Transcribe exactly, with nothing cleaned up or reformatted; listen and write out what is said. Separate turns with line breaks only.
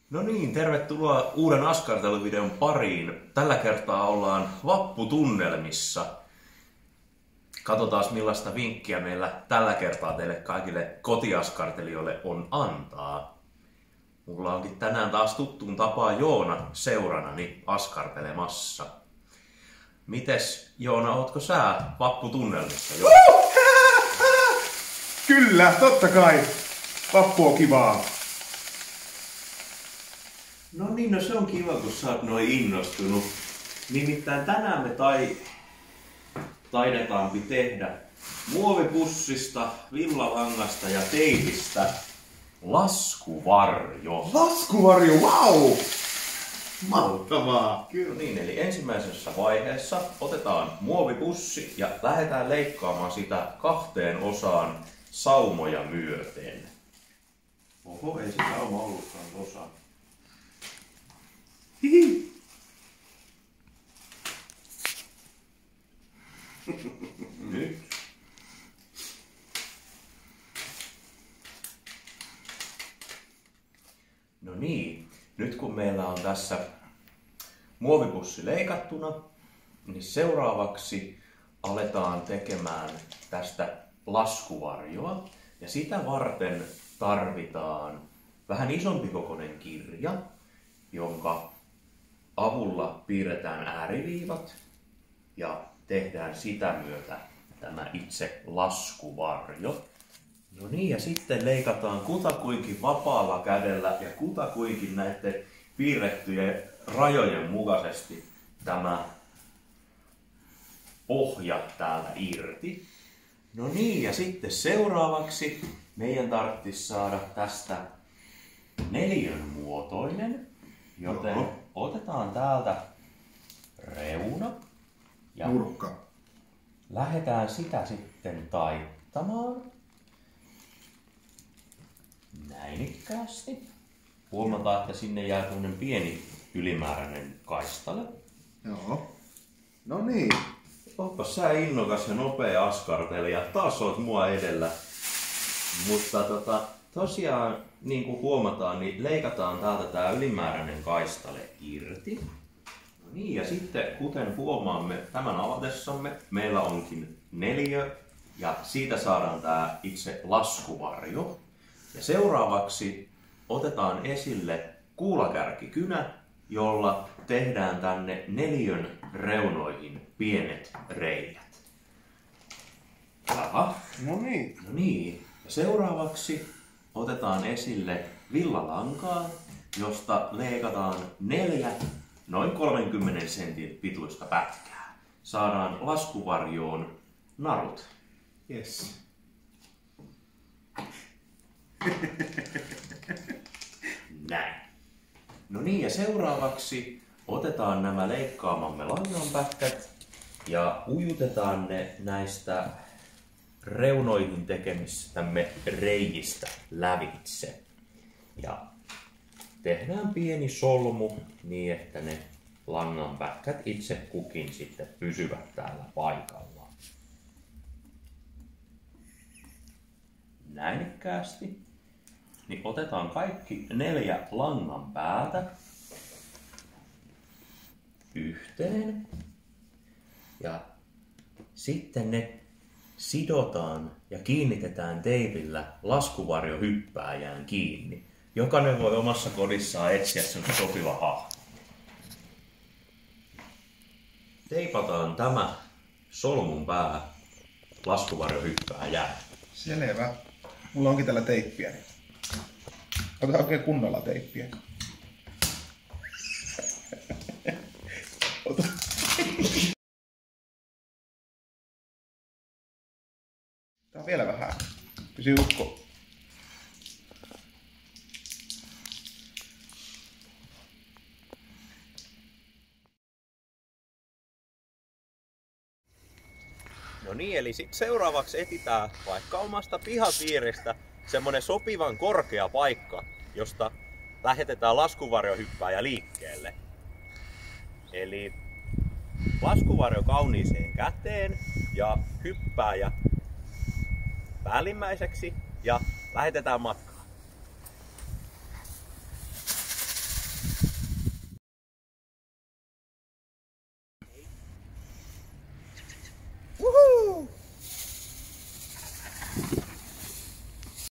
No niin, tervetuloa uuden askarteluvideon pariin. Tällä kertaa ollaan vapputunnelmissa. Katsotaan millaista vinkkiä meillä tällä kertaa teille kaikille kotiaskartelijoille on antaa. Mulla onkin tänään taas tuttuun tapaan Joona seuranani askartelemassa. Mites Joona, ootko sä vapputunnelmissa jo?
Kyllä, totta kai. Vappu on kivaa.
No niin, no se on kiva, kun sä oot noin innostunut. Nimittäin tänään me tai... taidetaankin tehdä muovipussista, villalangasta ja teipistä laskuvarjo.
Laskuvarjo, wow! Mahtavaa!
Kyllä niin, eli ensimmäisessä vaiheessa otetaan muovipussi ja lähdetään leikkaamaan sitä kahteen osaan saumoja myöten. Oho, ei se sauma ollutkaan osa.
Hihi.
Nyt. No niin, nyt kun meillä on tässä muovipussi leikattuna, niin seuraavaksi aletaan tekemään tästä laskuvarjoa. Ja sitä varten tarvitaan vähän isompi kokoinen kirja, jonka avulla piirretään ääriviivat ja tehdään sitä myötä tämä itse laskuvarjo. No niin, ja sitten leikataan kutakuinkin vapaalla kädellä ja kutakuinkin näiden piirrettyjen rajojen mukaisesti tämä pohja täältä irti. No niin, ja sitten seuraavaksi meidän tarvitsisi saada tästä neliön muotoinen, joten Joo. otetaan täältä reuna. Ja
nurkka.
Lähdetään sitä sitten taittamaan. Näinikkäästi. Huomataan, että sinne jää tämmönen pieni ylimääräinen kaistale.
Joo. No niin.
Ootpas sä innokas ja nopea askartelija. Taas oot mua edellä. Mutta tota, tosiaan, niin kuin huomataan, niin leikataan täältä tää ylimääräinen kaistale irti. No niin, ja sitten kuten huomaamme tämän avatessamme, meillä onkin neliö ja siitä saadaan tämä itse laskuvarjo. Ja seuraavaksi otetaan esille kuulakärkikynä, jolla tehdään tänne neliön reunoihin pienet reiät. Aha.
No niin.
No niin. Ja seuraavaksi otetaan esille villalankaa, josta leikataan neljä noin kolmenkymmenen sentin pituista pätkää. Saadaan laskuvarjoon narut.
Yes.
Näin. No niin, ja seuraavaksi otetaan nämä leikkaamamme langanpätkät ja ujutetaan ne näistä reunoihin tekemistämme reiistä lävitse. Ja tehdään pieni solmu niin, että ne langanpätkät itse kukin sitten pysyvät täällä paikallaan. Näinikkäästi. Niin otetaan kaikki neljä langan päätä yhteen. Ja sitten ne sidotaan ja kiinnitetään teipillä laskuvarjohyppääjään kiinni. Jokainen voi omassa kodissaan etsiä sen sopiva hahmo. Teipataan tämä solmun pää laskuvarjohyppääjään.
Selvä. Mulla onkin täällä teippiä. Otetaan oikein kunnolla teippiä. Ota. Tää on vielä vähän. Pysy ukko.
No niin, eli sit seuraavaksi etsitään vaikka omasta pihapiiristä semmonen sopivan korkea paikka, josta lähetetään laskuvarjohyppääjä liikkeelle. Eli laskuvarjo kauniiseen käteen ja hyppääjä päällimmäiseksi ja lähetetään matkaan.